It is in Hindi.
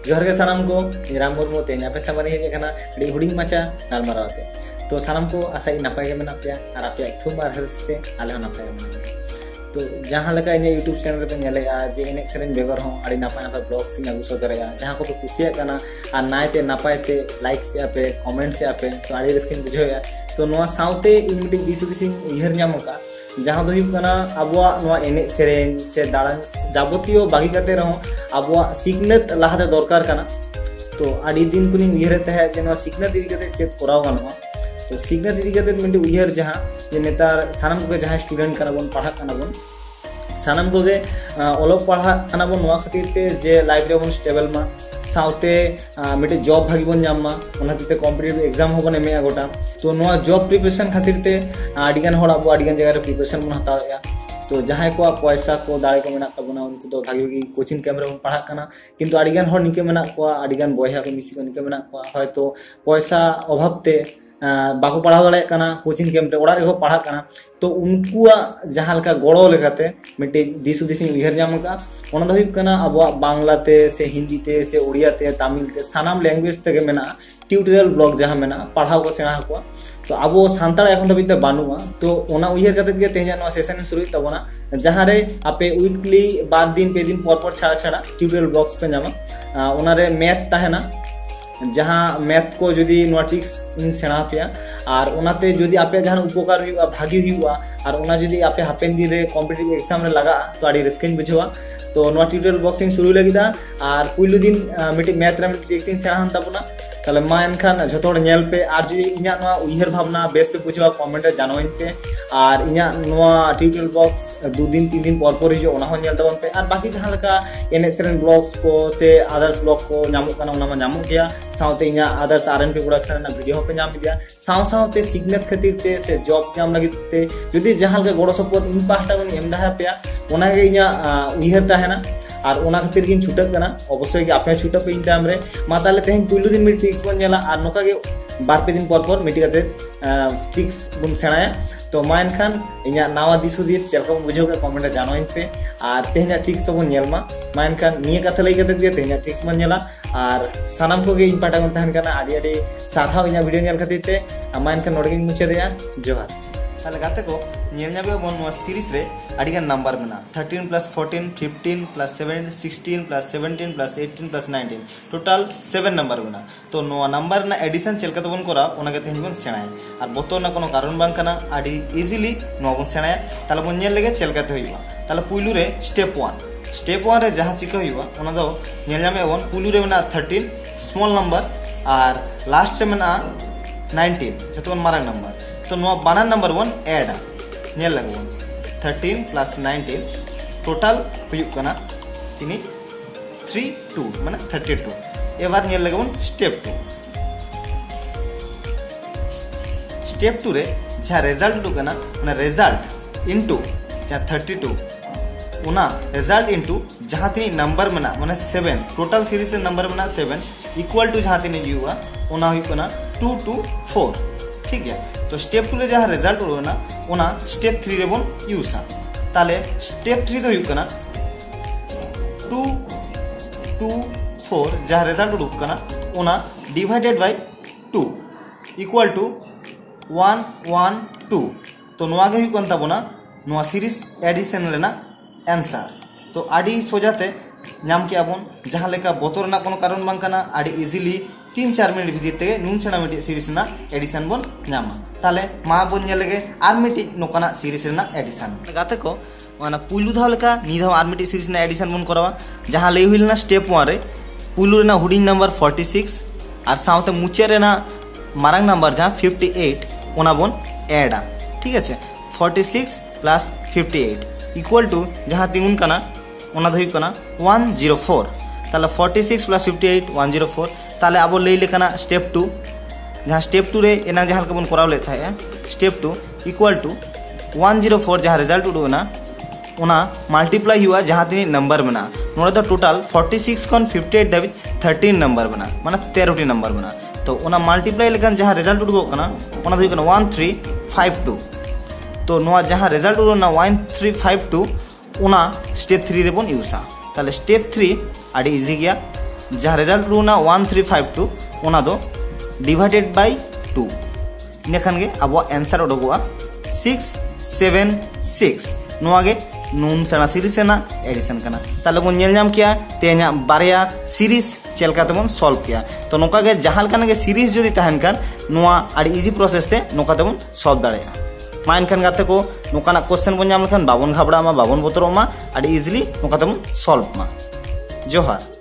जोहर के सानाम को राम मुर्मू ते नापे सामने हेज कना डी हुडिंग माचा गालमारावते तो सानाम को आशा नापाय के मेना पे और आपे थुम बार हसते आले नापाय मेना तो जहाँ लगा इन यूट्यूब चैनल पे नेलेगा जे एने सेरेन बेगर हो आड़ी नापाय नापाय ब्लॉग्स इन अगु सदरेगा जहाँ को कुसिया कना और नायते नापायते लाइक से आपे कमेंट से आपे तो आड़ी रस्किन बुझोया तो नोआ साउते इन मिटी दिसुदिसिन उयहर ᱧᱟᱢᱚᱜᱼᱟ जहाँ दो हुकना अबुआ नोआ एने सेरेन से दाड़ान जाबतियो बागी करते रहो अबुआ सिकनत लाहाते दरकार कना तो आड़ी दिन कुनी उयहरते है जे नोआ सिकनत इदी करते चेक कराव गानोआ तो सिकनत इदी करते मिटी उयहर जहाँ जे नेतार सानाम को जहाँ स्टूडेंट कना बोन पढ़ा कना बोन सानाम को गे ओलोक पढ़ा कना बोन नोआ खातिरते जे लाइफ रे बोन स्टेबल मा साउते मिटे जॉब भागी बन जामा ओनाते कॉम्पिटिटिव एग्जाम हो बने में गोटा तो नोआ जॉब प्रिपरेशन खातिरते आडिगान होड़ अब आडिगान जगह रे प्रिपरेशन बन हताया तो जहां को पैसा को दाड़े को मेना तबना उनको तो भागी कोचिंग कैमरा बन पढ़ा कना किंतु आडिगान होड़ निके मेना को आडिगान बॉयहा को मिसी को निके मेना को हयतो पैसा अभावते बाको पढ़ा दाड़े कना कोचिंग कैम्प रे ओड़ा रे पढ़ा कना तो उनकुआ जहां लका गड़ो लेकाते मिटे दिसुदिसिन उयहर ᱧᱟᱢ ओना दो हुक कना अब बांग्लाते से हिंदीते से उड़ियाते तमिलते सानाम लैंग्वेज तेगे मेना ट्यूटोरियल ब्लॉग जहां मेना पढ़ाव को सेना को तो अब सानताड़ एखन दबिते बानुआ तो ओना उयहर काते गे तेजा नो सेशन शुरू तबना जहां रे आपे वीकली 2 दिन 2 दिन पर छाड़ा छाड़ा ट्यूटोरियल ब्लॉग्स पे ᱧᱟᱢᱟ ओना रे मैथ ताहेना जहाँ मैथ को जुदी नोआ ट्रिक्स इन सेना पे और ओनाते जुदी आपे जहां उपकार हुआ भागी हुआ और ओना जुदी आपे हापेन दिन रे कॉम्पिटिटिव एग्जाम रे लगा तो आड़ी रिस्किन बुझवा तो नोआ ट्यूटोरियल बॉक्सिंग शुरू लगिदा और पुइलु दिन मिटी मैथ रे मिटी ट्रिक्स इन सेना हन तबना ताले मा एनखान झतोड़ नेल पे और जुदी इना नोआ उयहर भावना बेस पे बुझवा कमेंट रे जानोइन पे और इना नोआ ट्यूटोरियल बॉक्स 2 दिन 3 दिन पर हिजो ओना हो नेल तबन पे और बाकी जहां लका एने सेरेन ब्लॉग्स को से अदर्स ब्लॉग को ᱧᱟᱢᱚᱜ ᱠᱟᱱᱟ ओना मा ᱧᱟᱢᱚᱜ गया साउते इना अदर्स आरएनपी प्रोडक्शन ना वीडियो पे ᱧᱟᱢ दिया साउ साउते सिग्नेट खातिरते से जॉब ᱧᱟᱢ लगिते जुदी जहां लका गड़ो सपोर्ट इन पाहटा को एम दाहा पे ओना गे इना उयहर ताहेना और ओना खातिर गिन छुटक कना अवश्य कि आपने छुटक पे इन टाइम रे मा ताले तेहन पुइलु दिन मिट ट्रिक्स बन नेला और नोका गे 2-3 दिन पर मिटी काते ट्रिक्स बुन सेणाया तो मा एनखान इना नावा दिसुदिस चलको बुझो के कमेंट रे जानोइन पे और तेहना ट्रिक्स सब नेलमा मा एनखान निया कथा लई काते गे तेहना ट्रिक्स बन नेला और सानाम को गे इन पाटा गन तहन कना आडी आडी सारहाव इना वीडियो नेल खातिरते मा एनखान नोडे गिन मुचेदेया जोहार ताले गाते को नेल ᱧᱟᱢᱮ बोन ᱱᱚᱣᱟ सीरीज रे आडिगान नंबर मेना 13 + 14 15 + 7 16 + 17 + 18 + 19 टोटल 7 नंबर मेना तो नोआ नंबर ना एडिशन चलका तबन करा ओना गते हिबन सेणाय और बोतो ना कोनो कारण बांग कना आडी इजीली नोआ बन सेणाय ताले बन नेल लेगे चलका ते होइबा ताले पुइलु रे स्टेप 1 रे जहां चिका होइबा ओना दो नेल ᱧᱟᱢᱮ बोन पुइलु रे मेना 13 स्मॉल नंबर और लास्ट रे मेना 19 जतन मारंग नंबर तो नोआ बाना नंबर वन ऐड नेल लगबन 13 + 19 टोटल हुयुक कना तिनी 32 माने 32 एबार नेल लगबन स्टेप 2 रे जा रिजल्ट दु कना माने रिजल्ट इनटू जा 32 उना रिजल्ट इनटू जहां तिनी नंबर मना माने 7 टोटल सीरीज रे नंबर मना 7 इक्वल टू जहां तिनी युवा उना हुयुक कना 2 to 4 ठीक है तो स्टेप 2 रे जहां रिजल्ट उड़ना ओना स्टेप 3 रे बोन यूसा ताले स्टेप 3 दो हुकना 2 2 4 जहां रिजल्ट उड़ुक कना ओना डिवाइडेड बाय 2 इक्वल टू 1 1 2 तो नोआ गे हुकन ताबोना नोआ सीरीज एडिशन लेना आंसर तो आडी सोजाते नाम के आबोन जहां लेका बोतर ना कोनो कारण बांग कना आडी इजीली 3-4 मिनट भीतर ते नुन सेना मिटी सीरीज ना एडिशन बोन नामा ताले मा बोन नेलेगे आर मिटी नोकाना सीरीज ना एडिशन गाते को माना पुइलु धाव लेका नि धाव आर मिटी सीरीज ना एडिशन बोन करवा जहां लई हुइलना स्टेप 1 रे पुइलु रेना हुडिंग नंबर 46 और साउते मुचे रेना मारंग नंबर जहां 58 ओना बोन ऐड ठीक है 46 + 58 इक्वल टू जहां तिउन कना ओना धइ कना 104 ताले 46 + 58 104 ताले अब लई लेकना स्टेप 2 जहां स्टेप 2 रे एना जहां के बन कराव ले था स्टेप 2 इक्वल टू 104 जहां रिजल्ट उडोना ओना मल्टीप्लाई हुआ जहां तिनी नंबर बना नोडे तो टोटल 46 खन 58 दाबित 13 नंबर बना माने 13टी नंबर बना तो ओना मल्टीप्लाई लेकन जहां रिजल्ट उडगो कना ओना दइ कना 1352 तो नोआ जहां रिजल्ट उडोना 1352 ओना स्टेप 3 रे बन यूसा ताले स्टेप 3 आडी इजी गया जहाँ रिजल्ट रूना 1352 ओना दो डिवाइडेड बाय 2 इनखान गे अब आंसर उडोगोआ 676 नोआ गे नून सेना सीरीज सेना एडिशन करना ताले बन नेल नाम किया तेना बारया सीरीज चेलका तेबन सॉल्व किया तो नोका गे जहां लकान गे सीरीज जदि तहन कान नोआ आडी इजी प्रोसेस ते नोका तेबन सॉल्व दाड़ेया मा एनखान गाते को नोकाना क्वेश्चन बन नाम लखान बाबन घाबड़ा मा बाबन बतरो मा आडी इजीली नोका तेबन सॉल्व मा जोहार।